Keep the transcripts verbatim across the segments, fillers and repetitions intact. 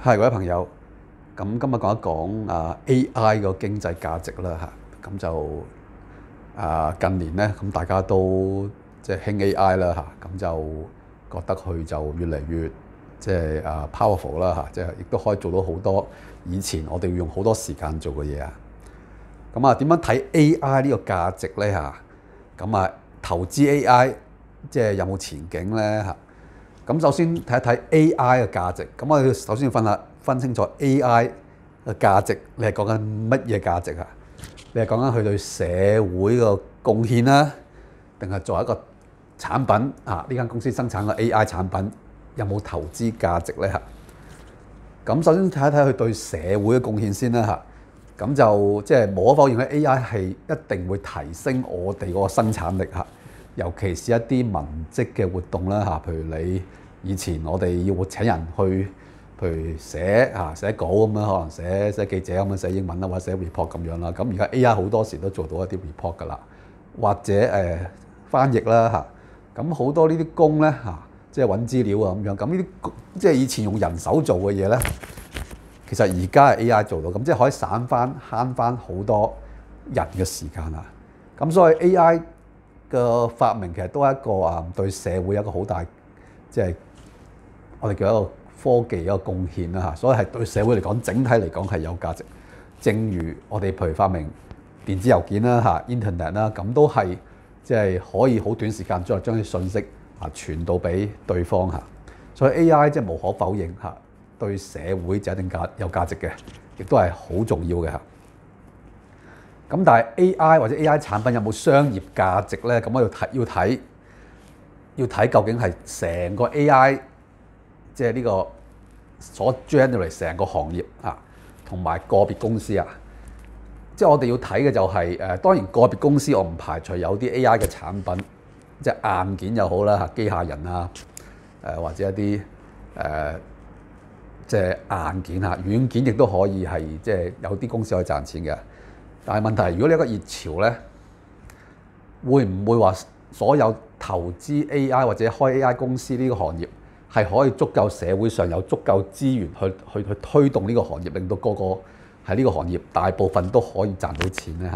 係各位朋友，咁今日講一講啊 A I 個經濟價值啦嚇，咁就啊近年咧，咁大家都即係興 A I 啦嚇，咁就覺得佢就越嚟越即係啊 powerful 啦嚇，即係亦都可以做到好多以前我哋要用好多時間做嘅嘢啊。咁啊點樣睇 A I 呢個價值咧嚇？咁啊投資 A I 即係有冇前景咧嚇？咁首先睇一睇 A I 嘅價值。咁我哋首先要分下分清楚 A I 嘅價值，你係講緊乜嘢價值啊？你係講緊佢對社會嘅貢獻啦，定係作為一個產品啊？呢間公司生產嘅 A I 產品有冇投資價值咧嚇？咁首先睇一睇佢對社會嘅貢獻先啦嚇。咁就即係無可否認咧 A I 係一定會提升我哋嗰個生產力嚇。尤其是一啲文職嘅活動啦嚇，譬如你以前我哋要請人去，譬如寫嚇寫稿咁樣，可能寫寫記者咁樣寫英文啦，或者寫 report 咁樣啦。咁而家 A I 好多時都做到一啲 report 噶啦，或者誒、呃、翻譯啦嚇。咁好多呢啲工咧嚇，即係揾資料啊咁樣。咁呢啲即係以前用人手做嘅嘢咧，其實而家係 A I 做到，咁即係可以省翻慳翻好多人嘅時間啊。咁所以 A I嘅發明其實都係一個啊對社會有一個好大，即係我哋叫一個科技一個貢獻啦嚇，所以係對社會嚟講整體嚟講係有價值。正如我哋譬如發明電子郵件啦嚇 Internet 啦，咁都係即係可以好短時間再將啲信息啊傳到俾對方嚇。所以 A I 即係無可否認嚇，對社會就一定價有價值嘅，亦都係好重要嘅嚇。咁但係 A I 或者 A I 產品有冇商業價值咧？咁我要睇要睇要睇究竟係成個 A I 即係呢個所 generate 成個行業啊，同埋個別公司啊。即係我哋要睇嘅就係、是、誒，當然個別公司我唔排除有啲 A I 嘅產品，即係硬件又好啦嚇，機械人啊，誒或者一啲誒即係硬件嚇，軟件亦都可以係即係有啲公司可以賺錢嘅。但係問題係，如果你一個熱潮咧，會唔會話所有投資 A I 或者開 A I 公司呢個行業係可以足夠社會上有足夠資源去去去推動呢個行業，令到個個喺呢個行業大部分都可以賺到錢咧嚇？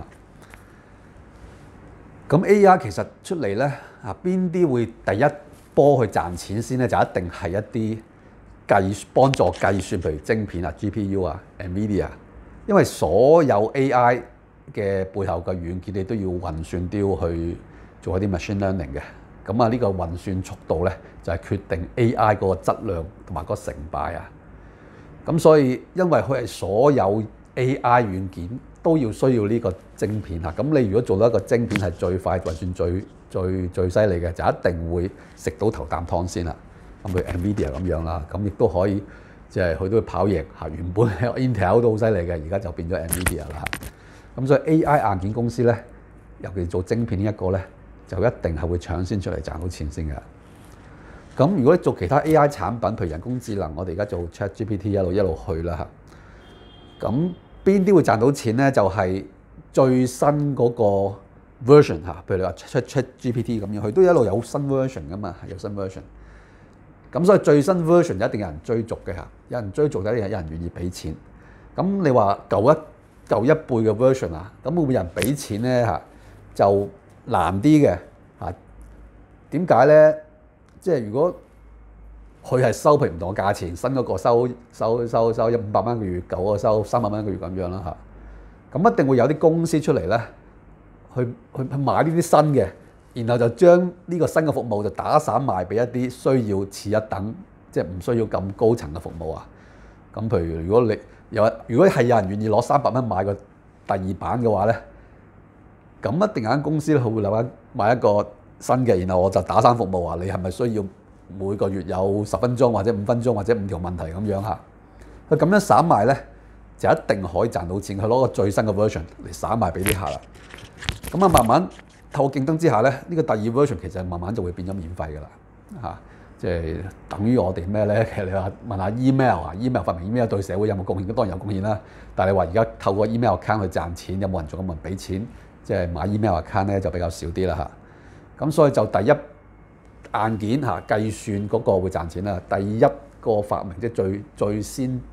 咁 A I 其實出嚟咧啊，邊啲會第一波去賺錢先咧？就一定係一啲計幫助計算，譬如晶片啊、G P U 啊、NVIDIA， 因為所有 A I嘅背後嘅軟件，你都要運算，都要去做一啲 machine learning 嘅。咁啊，呢個運算速度咧，就係決定 A I 嗰個質量同埋嗰個成敗啊。咁所以因為佢係所有 A I 軟件都要需要呢個晶片嚇。咁你如果做到一個晶片係最快運算最最最犀利嘅，就一定會食到頭啖湯先啦。咁譬如 NVIDIA 咁樣啦，咁亦都可以即係佢都會跑贏嚇。原本 Intel 都好犀利嘅，而家就變咗 NVIDIA 啦。咁所以 A I 硬件公司咧，尤其做晶片呢一個咧，就一定係會搶先出嚟賺到錢先嘅。咁如果你做其他 A I 產品，譬如人工智能，我哋而家做 ChatGPT 一路一路去啦嚇。咁邊啲會賺到錢咧？就係、是、最新嗰個 version 嚇，譬如你話 ChatGPT 咁樣，佢都一路有新 version 噶嘛，有新 version。咁所以最新 version 一定有人追逐嘅嚇，有人追逐就一定有人願意俾錢。咁你話舊一舊一輩嘅 version 啊，咁會唔會有人俾錢咧嚇？就難啲嘅嚇。點解咧？即係如果佢係收平唔同嘅價錢，新嗰個收收收收一五百蚊一個月，舊個收三百蚊一個月咁樣啦嚇。咁一定會有啲公司出嚟咧，去去去買呢啲新嘅，然後就將呢個新嘅服務就打散賣俾一啲需要次一等，即係唔需要咁高層嘅服務啊。咁譬如如果你有如果係有人願意攞三百蚊買個第二版嘅話咧，咁一定有間公司咧，佢會留一買一個新嘅，然後我就打散服務啊。你係咪需要每個月有十分鐘或者五分鐘或者五條問題咁樣嚇？佢咁樣散賣咧，就一定可以賺到錢。佢攞個最新嘅 version 嚟散賣俾啲客啦。咁啊，慢慢透過競爭之下咧，呢、呢個第二 version 其實慢慢就會變咗免費㗎啦嚇。即係等於我哋咩咧？其實你話問下 email 啊 ，email 發明 email 對社會有冇貢獻？當然有貢獻啦。但係你話而家透過 email account 去賺錢，有冇人仲咁問俾錢？即係買 email account 咧就比較少啲啦嚇。咁所以就第一硬件嚇計算嗰個會賺錢啦。第一個發明即係最最先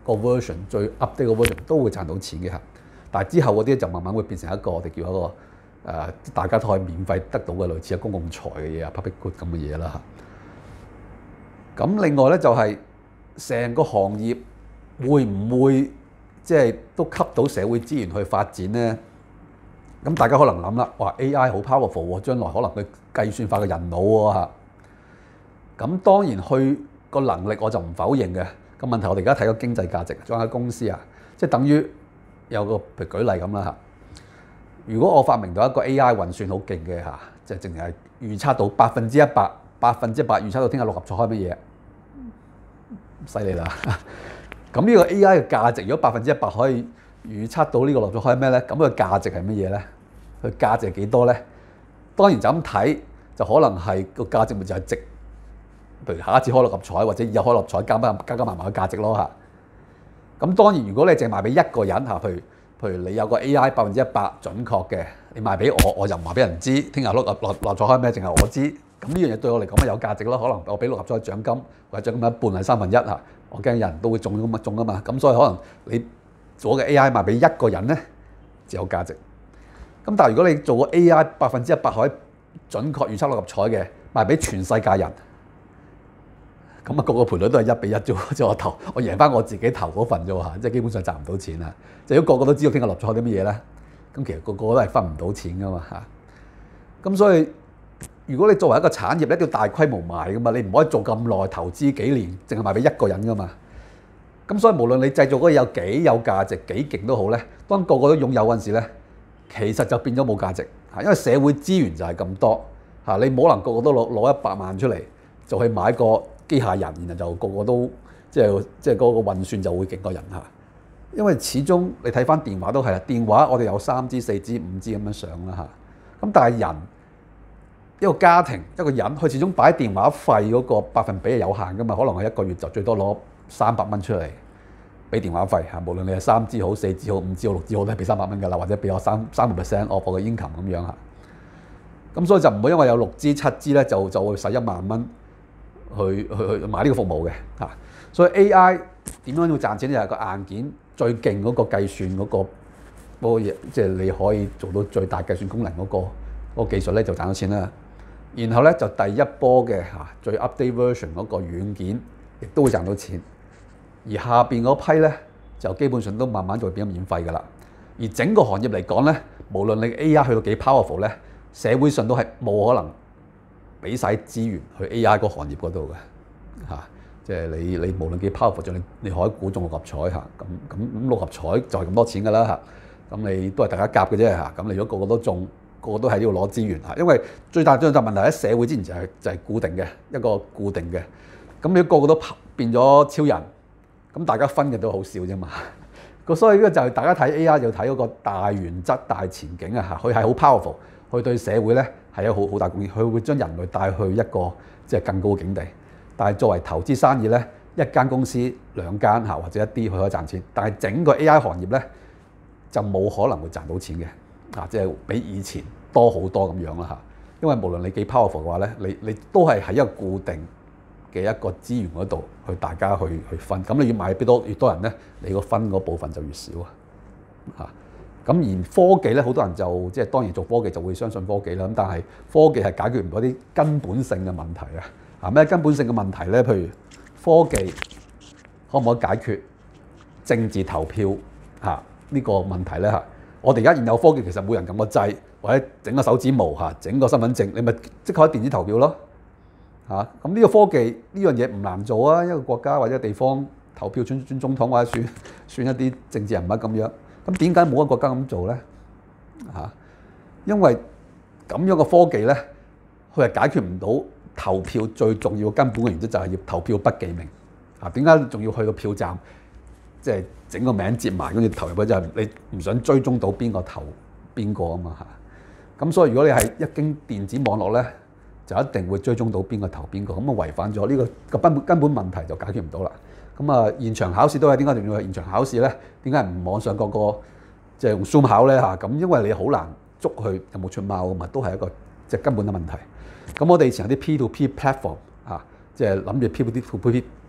個 version 最 update 個 version 都會賺到錢嘅嚇。但係之後嗰啲就慢慢會變成一個我哋叫一個誒、呃、大家都可以免費得到嘅類似公共財嘅嘢啊 public good 咁嘅嘢啦嚇。咁另外咧就係、是、成個行業會唔會即係都吸到社會資源去發展咧？咁大家可能諗啦，哇 A I 好 powerful 喎，將來可能佢計算化嘅人腦喎嚇。咁當然去個能力我就唔否認嘅。個問題我哋而家睇個經濟價值，做間公司啊，即係等於有個譬如舉例咁啦嚇。如果我發明到一個 A I 運算好勁嘅嚇，即係淨係預測到百分之一百、百分之一百預測到聽日六合彩開乜嘢，犀利啦！咁呢個 A I 嘅價值，如果百分之一百可以預測到呢個六合彩開咩咧？咁佢價值係乜嘢咧？佢價值係幾多咧？當然就咁睇，就可能係個價值咪就係值。譬如下一次開六合彩或者以後開六合彩加加加加埋埋嘅價值咯嚇。咁當然如果你淨賣俾一個人嚇，譬如譬如你有個 A I 百分之一百準確嘅，你賣俾我，我就唔話俾人知，聽日六六六合彩開咩，淨係我知。咁呢樣嘢對我嚟講咪有價值咯。可能我俾六合彩獎金或者獎金一半係三分一嚇，我驚人都會中咁啊中啊嘛。咁所以可能你做嘅 A I 賣俾一個人咧就有價值。咁但係如果你做個 A I 百分之一百可以準確預測六合彩嘅，賣俾全世界人。咁啊，個個賠率都係一比一啫喎，即係我投，我贏翻我自己投嗰份啫喎嚇，即係基本上賺唔到錢啊！即係如果個個都知道聽日六合彩啲乜嘢咧，咁其實個個都係分唔到錢噶嘛嚇。咁所以如果你作為一個產業咧，要大規模賣噶嘛，你唔可以做咁耐，投資幾年，淨係賣俾一個人噶嘛。咁所以無論你製造嗰嘢有幾有價值、幾勁都好咧，當個個都擁有嗰陣時咧，其實就變咗冇價值嚇，因為社會資源就係咁多嚇，你冇可能個個都攞攞一百萬出嚟就去買個機械人，然後就個個都即係即係嗰個運算就會勁過人嚇。因為始終你睇翻電話都係啦，電話我哋有三 G、四 G、五 G 咁樣上啦嚇。咁但係人一個家庭一個人，佢始終擺電話費嗰個百分比係有限噶嘛，可能係一個月就最多攞三百蚊出嚟俾電話費嚇。無論你係三 G 好、四 G 好、五 G 好、六 G 好，都係俾三百蚊㗎啦，或者俾我三三個 percent 我個 income 咁樣嚇。咁所以就唔會因為有六 G、七 G 咧就就會使一萬蚊。去去去買呢個服務嘅嚇，所以 A I 點樣要賺錢咧？就係個硬件最勁嗰個計算嗰個嗰個嘢，即係你可以做到最大計算功能嗰個嗰個技術咧，就賺到錢啦。然後咧就第一波嘅嚇最 update version 嗰個軟件，亦都會賺到錢。而下邊嗰批咧就基本上都慢慢就會變咗免費㗎啦。而整個行業嚟講咧，無論你 A I 去到幾 powerful 咧，社會上都係冇可能俾晒資源去 A I 個行業嗰度嘅嚇，即係你你無論幾 powerful，就你你可以估中六合彩嚇，咁咁咁六合彩就係咁多錢㗎啦嚇，咁你都係大家夾嘅啫嚇，咁你如果個個都中，個個都喺呢度攞資源嚇，因為最大最大問題喺社會之前就係就係固定嘅一個固定嘅，咁你個個都變咗超人，咁大家分嘅都好少啫嘛，個所以呢個就係大家睇 A I 就睇嗰個大原則、大前景啊嚇，佢係好 powerful，佢對社會咧係有好好大貢獻，佢會將人類帶去一個即係更高嘅境地。但係作為投資生意咧，一間公司兩間嚇或者一啲佢可以賺錢，但係整個 A I 行業咧就冇可能會賺到錢嘅啊！即係比以前多好多咁樣啦嚇。因為無論你幾 powerful 嘅話咧，你你都係喺一個固定嘅一個資源嗰度去大家去去分。咁你越買越多越多人咧，你個分嗰部分就越少啊嚇。咁而科技咧，好多人就即係當然做科技就會相信科技啦。咁但係科技係解決唔到啲根本性嘅問題啊！啊咩根本性嘅問題咧？譬如科技可唔可以解決政治投票嚇呢個問題咧嚇？我哋而家現有科技其實每人撳個掣，或者整個手指模嚇，整個身份證，你咪即刻可以電子投票咯嚇。咁呢個科技呢樣嘢唔難做啊！一個國家或者地方投票選選總統或者選選一啲政治人物咁樣。咁點解冇一個國家咁做咧？嚇，因為咁樣嘅科技咧，佢係解決唔到投票最重要根本嘅原則，就係要投票不記名。啊，點解仲要去個票站，即係整個名接埋跟住投入去？就係你唔想追蹤到邊個投邊個啊嘛嚇。咁所以如果你係一經電子網絡咧，就一定會追蹤到邊個投邊個，咁啊違反咗呢個個根本根本問題就解決唔到啦。咁啊，現場考試都係點解仲要係現場考試咧？點解唔網上個個即係用 Zoom 考咧嚇？咁因為你好難捉佢有冇出貓啊嘛，都係一個即係根本嘅問題。咁我哋以前有啲 P to P platform 嚇，即係諗住 P to P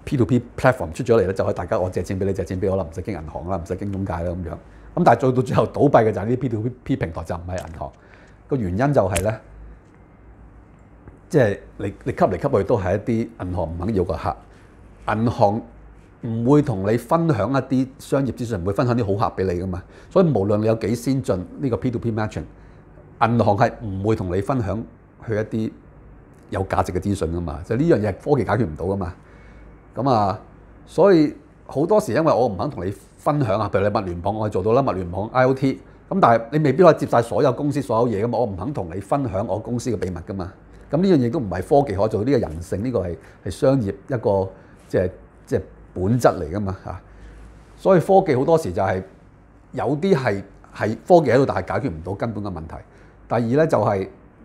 P to P platform 出咗嚟咧，就可以大家我借錢俾你，借錢俾我啦，唔使經銀行啦，唔使經中介啦咁樣。咁但係做到最後倒閉嘅就係呢啲 P to P 平台，就唔係銀行。個原因就係咧，即係你你吸嚟吸去都係一啲銀行唔肯要嘅客，銀行唔會同你分享一啲商業資訊，唔會分享啲好客俾你噶嘛。所以無論你有幾先進呢個 P to P matching， 銀行係唔會同你分享去一啲有價值嘅資訊噶嘛。就呢樣嘢科技解決唔到噶嘛。咁啊，所以好多時因為我唔肯同你分享啊，譬如你物聯網我係做到啦，物聯網 I O T， 咁但係你未必可以接晒所有公司所有嘢噶嘛，我唔肯同你分享我公司嘅秘密噶嘛。咁呢樣嘢都唔係科技可以做到，呢個人性，呢個係係商業一個即係即係本質嚟噶嘛嚇。所以科技好多時就係有啲係係科技喺度，但係解決唔到根本嘅問題。第二咧就係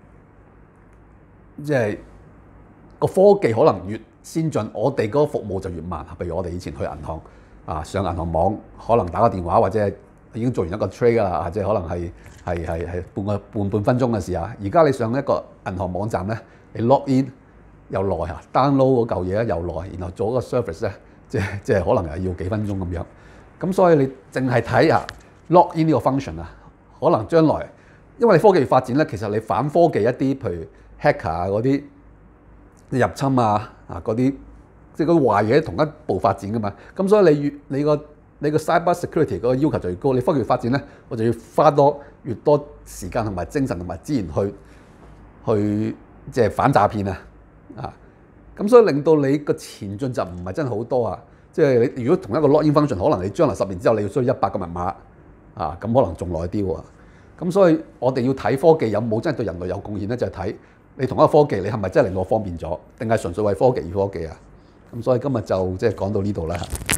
即係個科技可能越先進，我哋嗰個服務就越慢。譬如我哋以前去銀行啊，上銀行網可能打個電話或者已經做完一個 trade 啦，即係可能係係係係半個半半分鐘嘅事啊。而家你上一個銀行網站咧，你 log in 又耐啊 ，download 嗰嚿嘢咧又耐，然後做一個 service 咧，即係即係可能係要幾分鐘咁樣。咁所以你淨係睇下 log in 呢個 function 啊，可能將來因為你科技發展咧，其實你反科技一啲，譬如 hacker 啊嗰啲入侵啊啊嗰啲，即係嗰啲壞嘢同一步發展噶嘛。咁所以你越你個你個 cyber security 嗰個要求就越高，你科技發展咧，我就要花多越多時間同埋精神同埋資源去去即係反詐騙啊啊！咁所以令到你個前進就唔係真係好多啊！即係你如果同一個 login function， 可能你將來十年之後你要需要一百個密碼啊，咁可能仲耐啲喎。咁所以我哋要睇科技有冇真係對人類有貢獻咧，就係睇你同一個科技你係咪真係令我方便咗，定係純粹為科技而科技啊？咁所以今日就即係講到呢度啦。